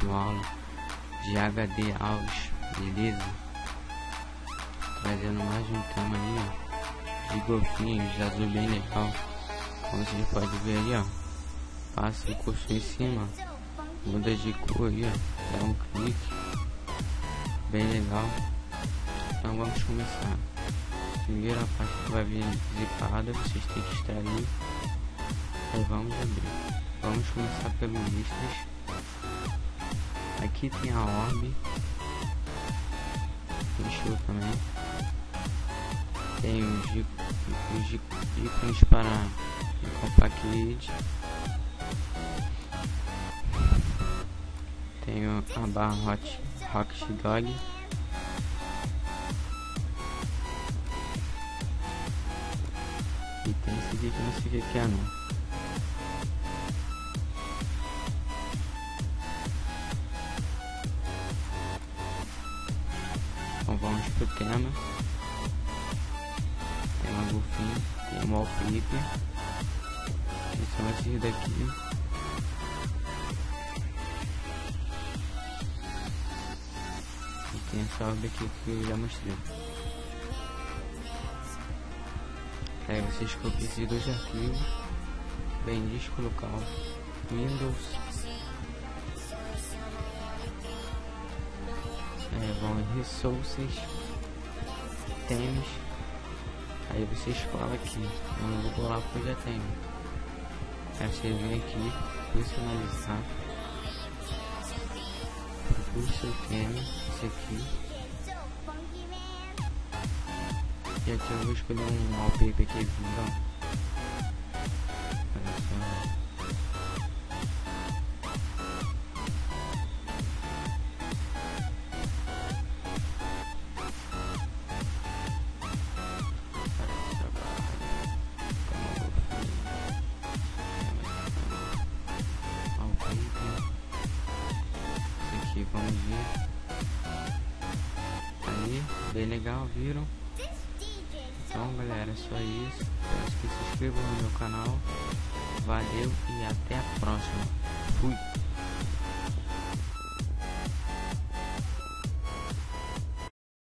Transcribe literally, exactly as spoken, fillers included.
videoaula de H D Aulas, beleza? Trazendo mais um tema aí, ó, de golfinhos de azul bem legal. Como você pode ver aí, ó, passa o curso em cima, muda de cor aí, ó, dá um clique, bem legal. Então vamos começar. Primeira parte que vai vir zipada, vocês têm que extrair. Aí vamos abrir. Vamos começar pelo listas. Aqui tem a orb, tem show também. Tem os, os ícones para o Compact Lead. Tem a barra Hot Rocket Dog. E tem esse aqui que eu não sei o que é não. Então vamos pro tema. Tem uma golfinho, tem um wallpaper, que são esses daqui. E tem essa orbe aqui que eu já mostrei. Aí vocês copiam esses dois arquivos, bem disco local, Windows, é, vão em Resources, Temas, aí vocês colam aqui, eu não vou colar porque eu já tenho. Aí você vem aqui, personalizar, procura o seu tema, esse aqui. E aqui eu vou escolher um wallpaper aqui, então. Olha só. Esse aqui, vamos ver. Aí, bem legal, viram? Então galera, é só isso. Peço que se inscrevam no meu canal. Valeu e até a próxima. Fui!